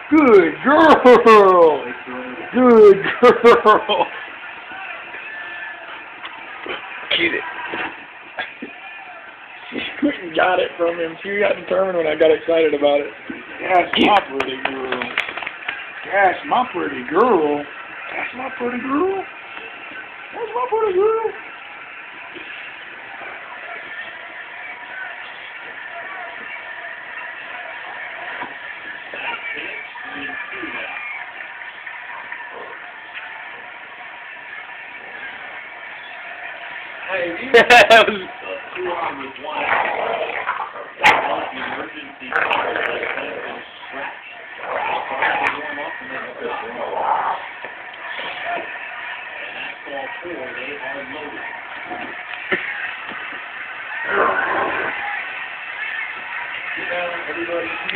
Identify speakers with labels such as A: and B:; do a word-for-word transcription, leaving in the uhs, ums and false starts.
A: Good girl. Good girl. Get it. She went and got it from him. She got determined when I got excited about it. That's my pretty girl. That's my pretty girl. That's my pretty girl. That's my pretty girl. Hey, you